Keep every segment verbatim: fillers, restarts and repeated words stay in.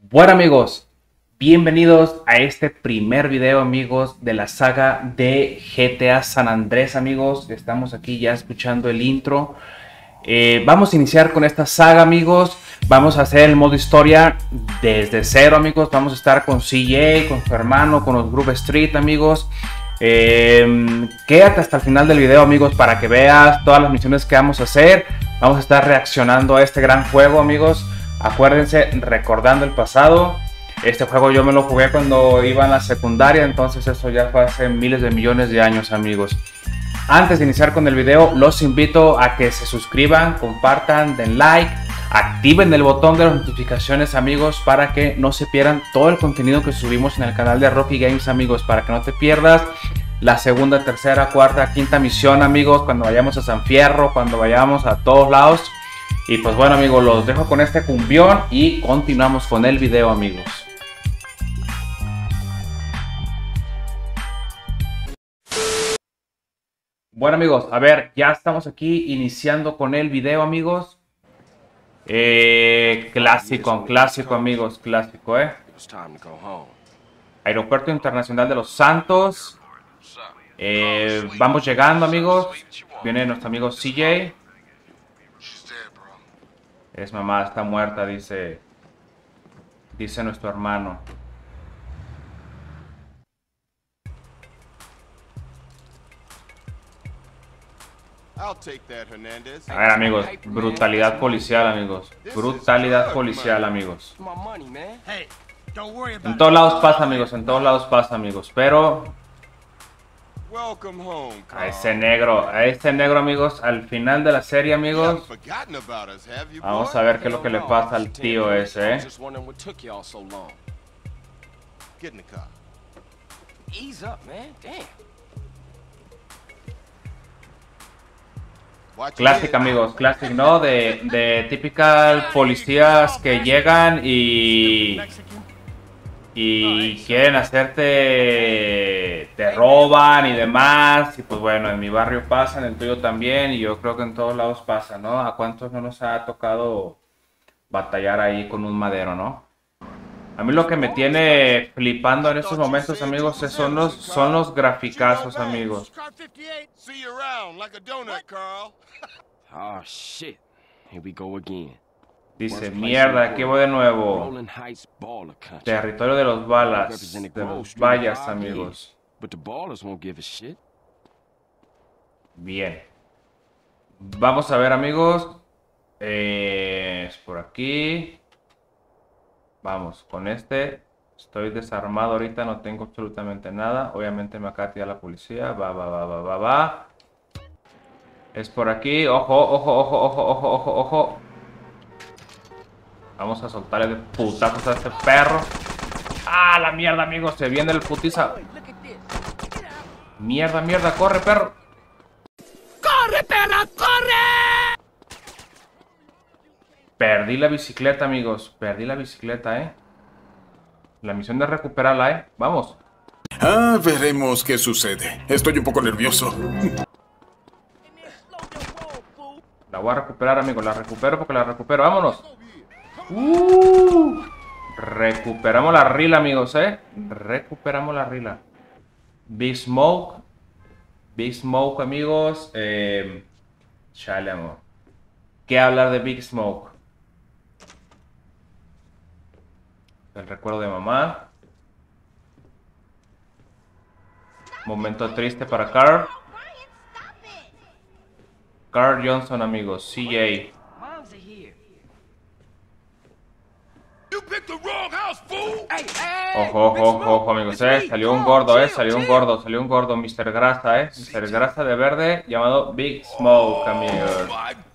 Bueno amigos, bienvenidos a este primer video amigos de la saga de G T A San Andrés amigos. Estamos aquí ya escuchando el intro. Eh, vamos a iniciar con esta saga amigos. Vamos a hacer el modo historia desde cero amigos. Vamos a estar con C J, con su hermano, con los Groove Street amigos. Eh, quédate hasta el final del video amigos para que veas todas las misiones que vamos a hacer. Vamos a estar reaccionando a este gran juego amigos. Acuérdense, recordando el pasado, este juego yo me lo jugué cuando iba en la secundaria, entonces eso ya fue hace miles de millones de años amigos. Antes de iniciar con el video, los invito a que se suscriban, compartan, den like, activen el botón de las notificaciones amigos para que no se pierdan todo el contenido que subimos en el canal de Rocky Games amigos, para que no te pierdas la segunda, tercera, cuarta, quinta misión amigos, cuando vayamos a San Fierro, cuando vayamos a todos lados. Y pues bueno amigos, los dejo con este cumbión y continuamos con el video amigos. Bueno amigos, a ver, ya estamos aquí iniciando con el video amigos. Eh, clásico, clásico amigos, clásico eh. Aeropuerto Internacional de Los Santos. Eh, vamos llegando amigos. Viene nuestro amigo C J. Es mamá, está muerta, dice. Dice nuestro hermano. A ver amigos, brutalidad policial amigos. Brutalidad policial amigos. En todos lados pasa amigos, en todos lados pasa amigos. Pero a ese negro, a este negro amigos, al final de la serie amigos, vamos a ver qué es lo que le pasa al tío ese, ¿eh? Clásica amigos, clásico, ¿no? De, de típicas policías que llegan y... y quieren hacerte, te roban y demás, y pues bueno, en mi barrio pasa, en el tuyo también, y yo creo que en todos lados pasa, ¿no? ¿A cuántos no nos ha tocado batallar ahí con un madero, no? A mí lo que me tiene flipando en estos momentos, amigos, son los, son los graficazos, amigos. Oh shit, here we go again. Dice, mierda, aquí voy de nuevo. Territorio de los balas, de los vallas, amigos. Bien. Vamos a ver, amigos. Eh, es por aquí. Vamos, con este. Estoy desarmado ahorita, no tengo absolutamente nada. Obviamente me acaba de tirar la policía. Va, va, va, va, va, va. Es por aquí. Ojo, ojo, ojo, ojo, ojo, ojo, ojo. Vamos a soltarle de putazos a este perro. ¡Ah, la mierda, amigos! Se viene el putiza. Mierda, mierda, corre, perro. ¡Corre, perra, corre! Perdí la bicicleta, amigos. Perdí la bicicleta, ¿eh? La misión de recuperarla, ¿eh? Vamos. Ah, veremos qué sucede. Estoy un poco nervioso. La voy a recuperar, amigos. La recupero porque la recupero. ¡Vámonos! Uh, recuperamos la rila, amigos, ¿eh? Recuperamos la rila. Big Smoke. Big Smoke, amigos. Eh, chale, amor. ¿Qué hablar de Big Smoke? El recuerdo de mamá. Momento triste para Carl. Carl Johnson, amigos. C J. Ojo, ojo, ojo, ojo, amigos, eh. Salió un gordo, eh. Salió un gordo, salió un gordo. mister Grasa, eh. mister Grasa de verde, llamado Big Smoke, amigos.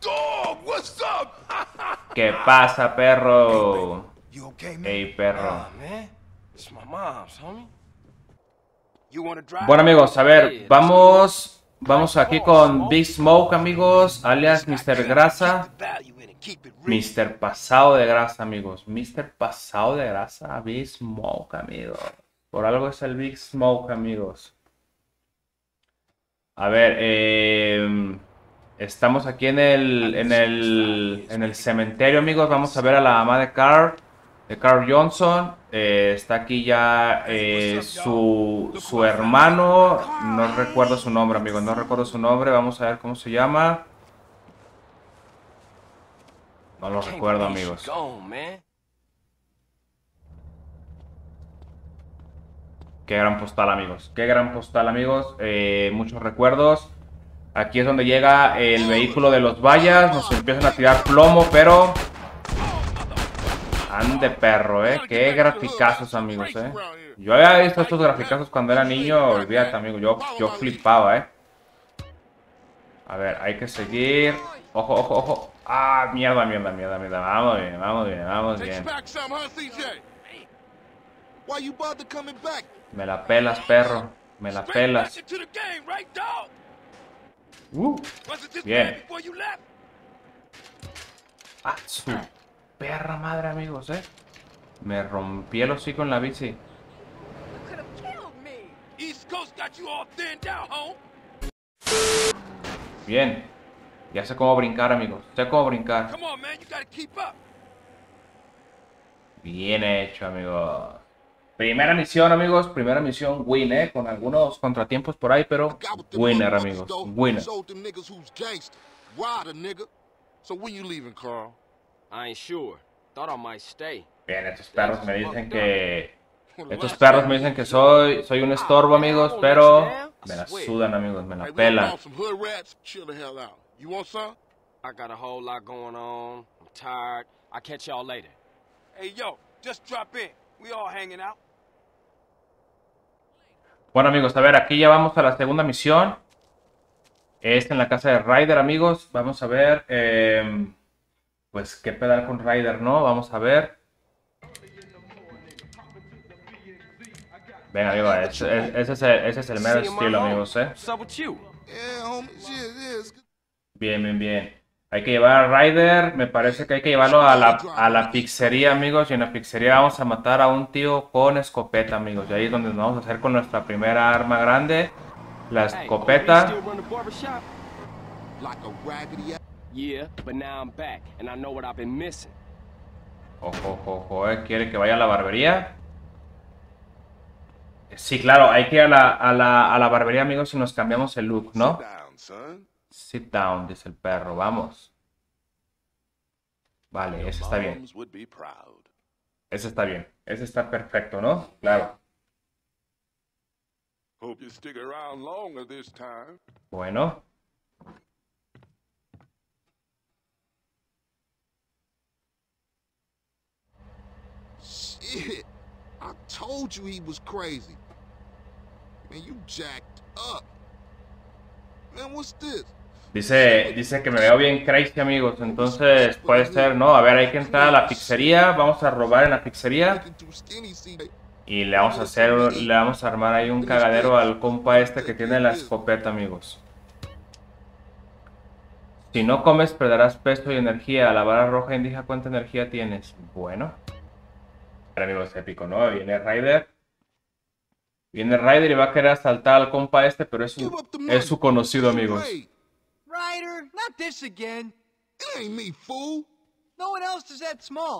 ¿Qué pasa, perro? Ey, perro. Bueno, amigos, a ver, vamos. Vamos aquí con Big Smoke, amigos, alias mister Grasa. mister Pasado de Grasa, amigos. mister Pasado de Grasa, Big Smoke, amigos. Por algo es el Big Smoke, amigos. A ver, eh, estamos aquí en el, en el, en el cementerio, amigos. Vamos a ver a la mamá de Carl. de Carl Johnson. Eh, está aquí ya eh, su, su hermano. No recuerdo su nombre, amigos. No recuerdo su nombre. Vamos a ver cómo se llama. No lo recuerdo, amigos. Qué gran postal, amigos. Qué gran postal, amigos. Eh, muchos recuerdos. Aquí es donde llega el vehículo de los vallas. Nos empiezan a tirar plomo, pero... Ande perro, eh. Qué graficazos, amigos, eh. Yo había visto estos graficazos cuando era niño. Olvídate, amigo. Yo, yo flipaba, eh. A ver, hay que seguir. Ojo, ojo, ojo. Ah, mierda, mierda, mierda, mierda. Vamos bien, vamos bien, vamos bien. Me la pelas, perro. Me la pelas. Uh, bien. Ah, su perra madre, amigos, eh. Me rompí el hocico en la bici. Bien. Ya sé cómo brincar, amigos. Sé cómo brincar. Bien hecho, amigos. Primera misión, amigos. Primera misión win, eh. Con algunos contratiempos por ahí, pero winner, amigos. Winner. Bien, estos perros me dicen que... Estos perros me dicen que soy, soy un estorbo, amigos, pero... Me la sudan, amigos. Me la pelan. I got a whole lot going on. I'm tired. I'll catch y'all later. Hey, yo, just drop in. We all hanging out. Bueno, amigos, a ver, aquí ya vamos a la segunda misión. Es en la casa de Ryder, amigos. Vamos a ver, eh, pues, qué pedal con Ryder, ¿no? Vamos a ver. Venga, amigo, ese, ese, es, el, ese es el mero estilo, amigos, ¿eh? Bien, bien, bien. Hay que llevar a Ryder, me parece que hay que llevarlo a la, a la pizzería, amigos. Y en la pizzería vamos a matar a un tío con escopeta, amigos. Y ahí es donde nos vamos a hacer con nuestra primera arma grande. La escopeta. Ojo, ojo, ojo, eh. ¿Quiere que vaya a la barbería? Sí, claro, hay que ir a la, a la, a la barbería, amigos, y nos cambiamos el look, ¿no? Sit down, dice el perro, vamos. Vale, ese está bien. Ese está bien, ese está perfecto, ¿no? Claro. Bueno. Shit, I told you he was crazy. Man, you jacked up. Man, what's this? Dice, dice que me veo bien crazy, amigos. Entonces puede ser, ¿no? A ver, hay que entrar a la pizzería. Vamos a robar en la pizzería. Y le vamos a hacer, le vamos a armar ahí un cagadero al compa este que tiene la escopeta, amigos. Si no comes, perderás peso y energía. La vara roja indica cuánta energía tienes. Bueno. Pero, amigos, épico, ¿no? Viene Ryder. Viene Ryder y va a querer asaltar al compa este, pero es su, es su conocido, amigos. Ryder, not this again. It ain't me, fool. No one else is that small.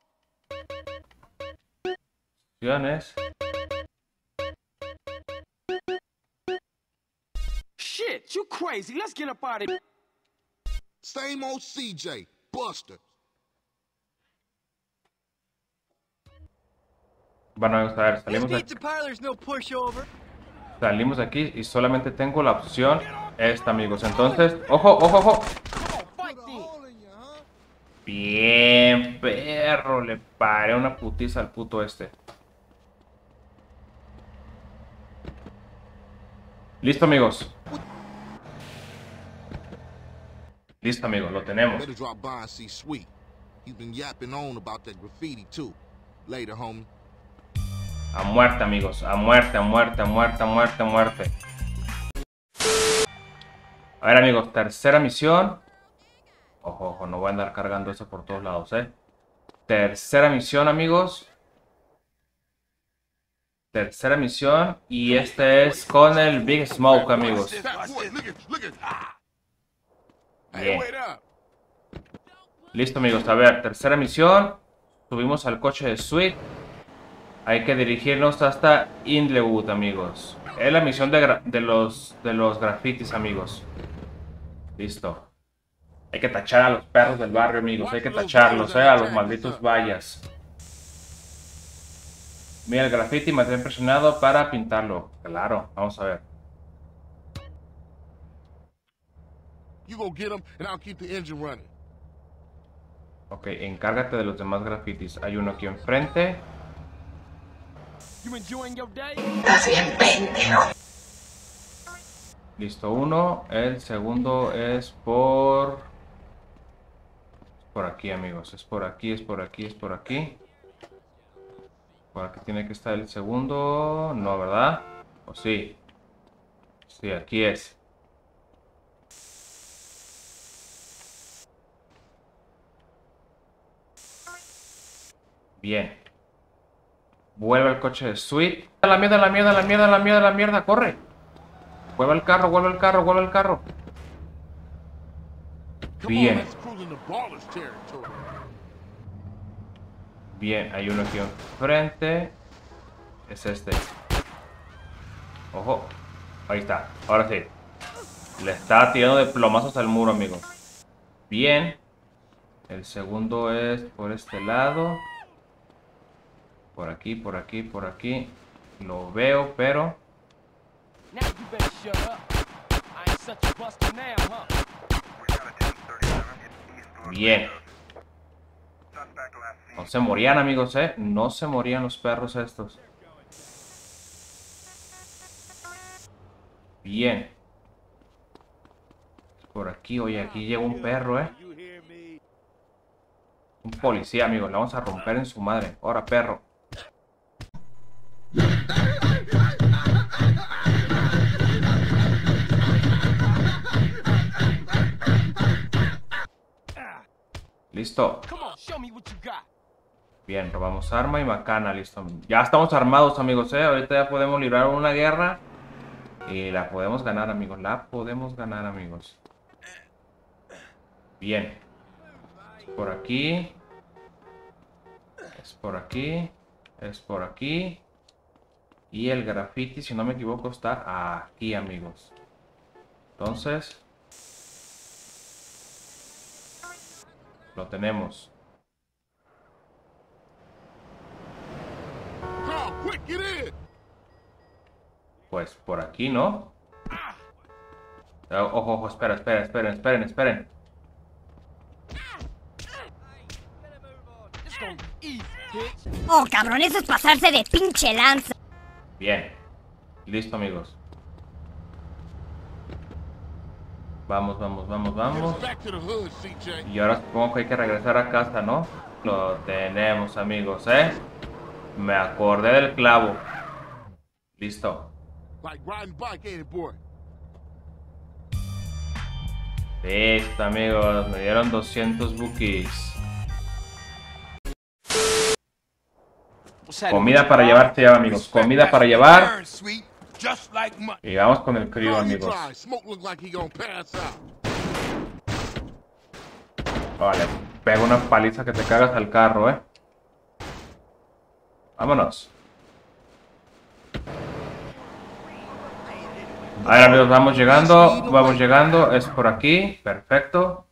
Shit, you crazy. Let's get up out of here. Same old C J, Buster. Bueno, vamos a ver, salimos This de, pizza parlor's no pushover. salimos de aquí y solamente tengo la opción esta, amigos. Entonces, ojo, ojo, ojo. Bien, perro, le paré una putiza al puto este. Listo, amigos. Listo, amigos, lo tenemos. Better drop by and see Sweet. He's been yapping on about that graffiti too. Later, homie. A muerte, amigos, a muerte, a muerte, a muerte, a muerte, a muerte. A ver, amigos, tercera misión. Ojo, ojo, no voy a andar cargando eso por todos lados, eh. Tercera misión, amigos. Tercera misión. Y este es con el Big Smoke, amigos. Bien. Listo, amigos, a ver, tercera misión. subimos al coche de Sweet. Hay que dirigirnos hasta Inglewood, amigos. Es la misión de, de, los, de los grafitis, amigos. Listo. Hay que tachar a los perros del barrio, amigos. Hay que tacharlos, eh, a los malditos vallas. Mira el graffiti, mantén presionado para pintarlo. Claro, vamos a ver. Ok, encárgate de los demás grafitis. Hay uno aquí enfrente. Estás bien pendejo. Listo, uno. El segundo es por... Por aquí, amigos. Es por aquí, es por aquí, es por aquí. Por aquí tiene que estar el segundo. No, ¿verdad? ¿O sí? Sí, aquí es. Bien. Vuelve el coche de Sweet. A la mierda, a la mierda, a la mierda, a la mierda, a la mierda. Corre. Vuelve el carro, vuelve el carro, vuelve el carro. Bien. Bien, hay uno aquí enfrente. Es este. Ojo. Ahí está. Ahora sí. Le está tirando de plomazos al muro, amigos. Bien. El segundo es por este lado. Por aquí, por aquí, por aquí. Lo veo, pero... Bien. No se morían, amigos, eh. No se morían los perros estos. Bien. Por aquí, oye, aquí llega un perro, eh. Un policía, amigos. Le vamos a romper en su madre. Ahora, perro. Listo. Bien, robamos arma y macana, listo. Ya estamos armados, amigos, eh. Ahorita ya podemos librar una guerra. Y la podemos ganar, amigos. La podemos ganar, amigos. Bien. Es por aquí. Es por aquí. Es por aquí. Y el graffiti, si no me equivoco, está aquí, amigos. Entonces... Lo tenemos. Pues por aquí, ¿no? Ojo, ojo, espera, espera, esperen, esperen, esperen. Oh, cabrón, eso es pasarse de pinche lanza. Bien. Listo, amigos. Vamos, vamos, vamos, vamos. Y ahora supongo que hay que regresar a casa, ¿no? Lo tenemos, amigos, ¿eh? Me acordé del clavo. Listo. Listo, amigos. Me dieron doscientos bookies. Comida para llevar, ya, amigos. Comida para llevar. Y vamos con el crío, amigos. Vale, pega una paliza que te cagas al carro, eh. Vámonos. A ver, amigos, vamos llegando. Vamos llegando. Es por aquí. Perfecto.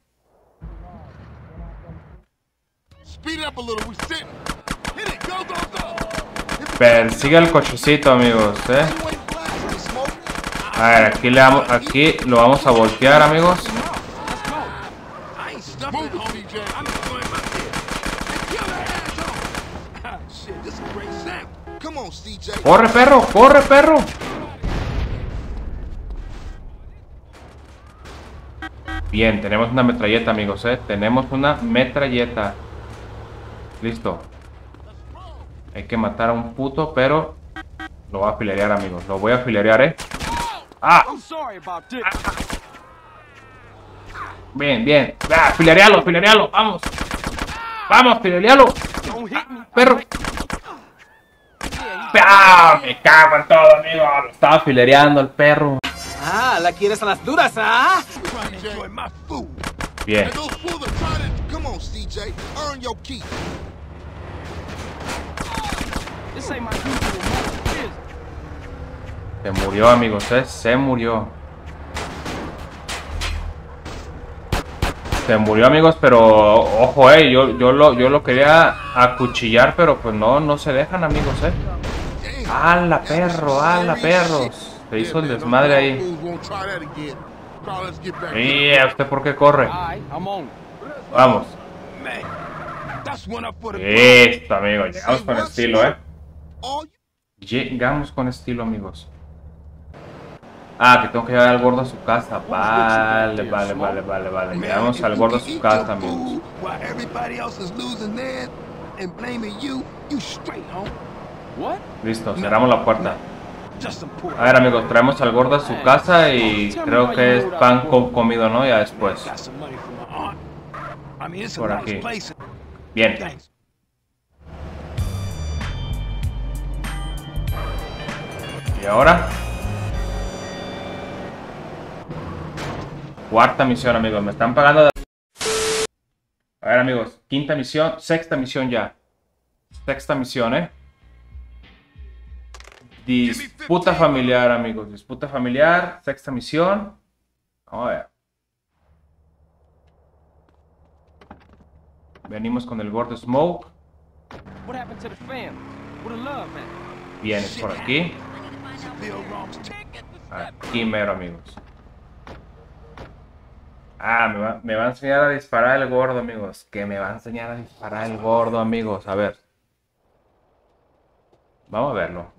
Persigue el cochecito, amigos, eh. A ver, aquí, le vamos, aquí lo vamos a voltear, amigos. ¡Corre, perro! ¡Corre, perro! Bien, tenemos una metralleta, amigos, eh. Tenemos una metralleta. Listo. Hay que matar a un puto, pero... Lo voy a filerear, amigos. Lo voy a filerear, eh. ¡Ah! Bien, bien. ¡Ah! ¡Filerealo, filerealo! ¡Vamos! ¡Vamos, filerealo! ¡Perro! ¡Ah! Me cago en todo, amigo. Lo estaba filereando el perro. Ah, ¿la quieres a las duras, ah? Bien. Se murió, amigos, ¿eh? Se murió. Se murió, amigos, pero ojo, eh. Yo, yo, lo, yo lo quería acuchillar, pero pues no, no se dejan, amigos, eh. ¡Hala, perro! ¡Hala, perros! Se hizo el desmadre ahí. ¿Y a usted por qué corre? Vamos. Listo, amigos. Llegamos con estilo, eh. Llegamos con estilo, amigos. Ah, que tengo que llevar al gordo a su casa. Vale, vale, vale, vale, vale. Llegamos al gordo a su casa, amigos. Listo, cerramos la puerta. A ver, amigos, traemos al gordo a su casa y creo que es pan co comido, ¿no? Ya después. Por aquí. Bien. ¿Y ahora? Cuarta misión, amigos. Me están pagando de... A ver, amigos. Quinta misión. Sexta misión ya. Sexta misión, ¿eh? Disputa familiar, amigos. Disputa familiar. Sexta misión. Vamos a ver. Venimos con el gordo Smoke. Vienes por aquí. Aquí mero, amigos. Ah, me va, me va a enseñar a disparar el gordo, amigos. Que me va a enseñar a disparar el gordo, amigos. A ver. Vamos a verlo.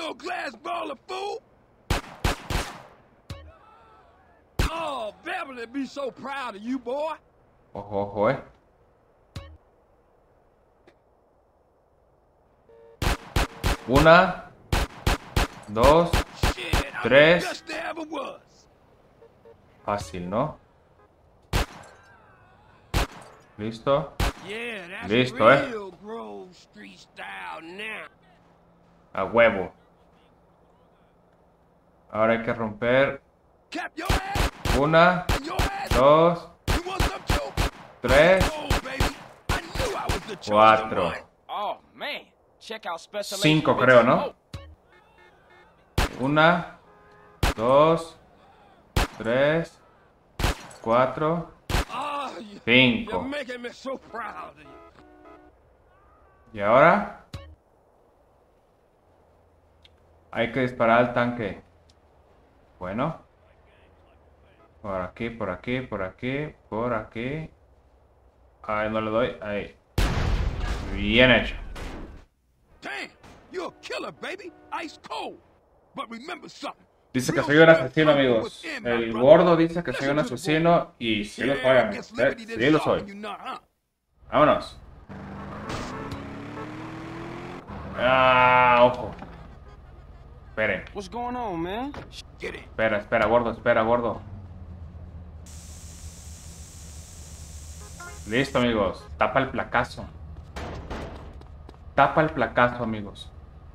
Ojo, ojo, eh. Una, dos, tres. Fácil, ¿no? Listo. Listo, eh. A huevo. Ahora hay que romper. Una, dos, tres, cuatro. Cinco, creo, ¿no? Una, dos, tres, cuatro, cinco. Y ahora hay que disparar al tanque. Bueno. Por aquí, por aquí, por aquí, por aquí. Ahí no le doy. Ahí. Bien hecho. Dice que soy un asesino, amigos. El gordo dice que soy un asesino y sí lo soy, amigos. Sí lo soy. Vámonos. Ah, ojo. Espere. Espera, espera, gordo, espera, gordo. Listo, amigos. Tapa el placazo. Tapa el placazo, amigos.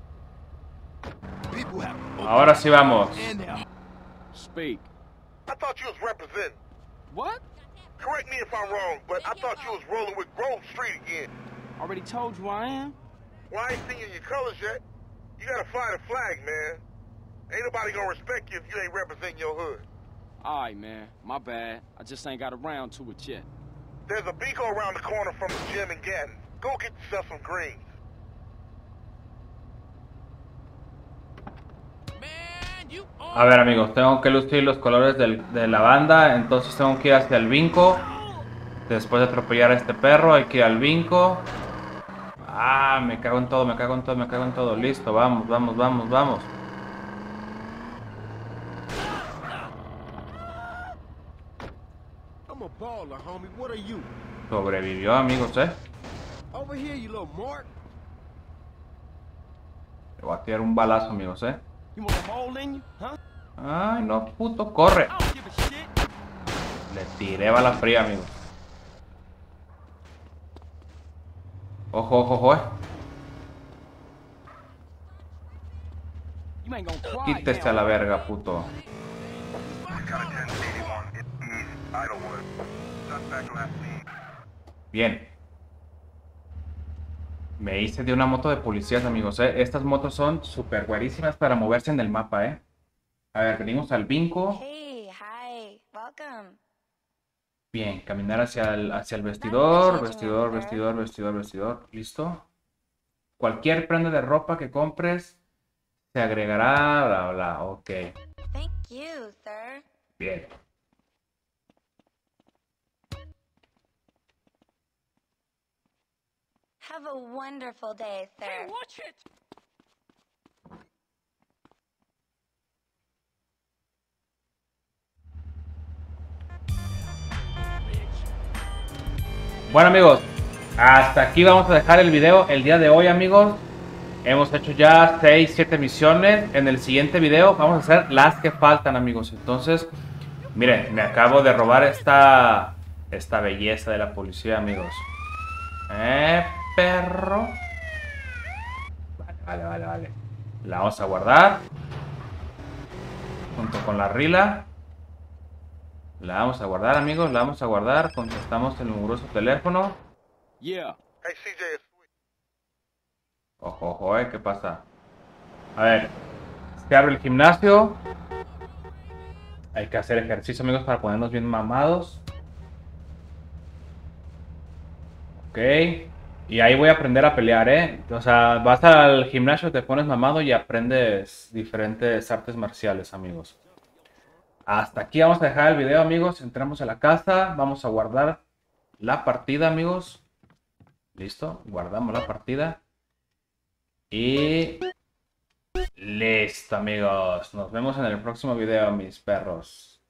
Ahora sí vamos. Speak. I thought you was representing. What? Correct me if I'm wrong, but I thought you was rolling with Grove Street again. Already told you I am. Well, I ain't seen your colors yet. You gotta fly the flag, man. Ain't nobody gonna respect you if you ain't representing your hood. Alright, man. My bad. I just ain't got around to it yet. There's a Beaco around the corner from the gym in Gatton. Go get yourself some greens. A ver, amigos, tengo que lucir los colores del, de la banda. Entonces tengo que ir hacia el Vinco. Después de atropellar a este perro, hay que ir al Vinco. Ah, me cago en todo, me cago en todo, me cago en todo. Listo, vamos, vamos, vamos, vamos. Sobrevivió, amigos, eh. Le voy a tirar un balazo, amigos, eh. Ay, no, puto, corre. Le tiré bala fría, amigos. Ojo, ojo, ojo, eh. Quítese a la verga, puto. Bien. Me hice de una moto de policías, amigos, ¿eh? Estas motos son súper buenísimas para moverse en el mapa, ¿eh? A ver, venimos al vinco. Hey, hi, welcome. Bien, caminar hacia el, hacia el vestidor, vestidor, vestidor, vestidor, vestidor. ¿Listo? Cualquier prenda de ropa que compres se agregará, bla, bla, ok. Thank you, sir. Bien. Have a wonderful day, sir. Hey, watch it! Bueno, amigos, hasta aquí vamos a dejar el video el día de hoy, amigos. Hemos hecho ya seis, siete misiones. En el siguiente video vamos a hacer las que faltan, amigos. Entonces, miren, me acabo de robar esta, esta belleza de la policía, amigos. Eh, perro. Vale, vale, vale, vale. La vamos a guardar. Junto con la rila. La vamos a guardar, amigos. La vamos a guardar. Contestamos el numeroso teléfono. Yeah. Hey, C J, it's sweet. Ojo, ojo, eh. ¿Qué pasa? A ver. Se abre el gimnasio. Hay que hacer ejercicio, amigos, para ponernos bien mamados. Ok. Y ahí voy a aprender a pelear, ¿eh? O sea, vas al gimnasio, te pones mamado y aprendes diferentes artes marciales, amigos. Hasta aquí vamos a dejar el video, amigos. Entramos a la casa. Vamos a guardar la partida, amigos. Listo. Guardamos la partida. Y... listo, amigos. Nos vemos en el próximo video, mis perros.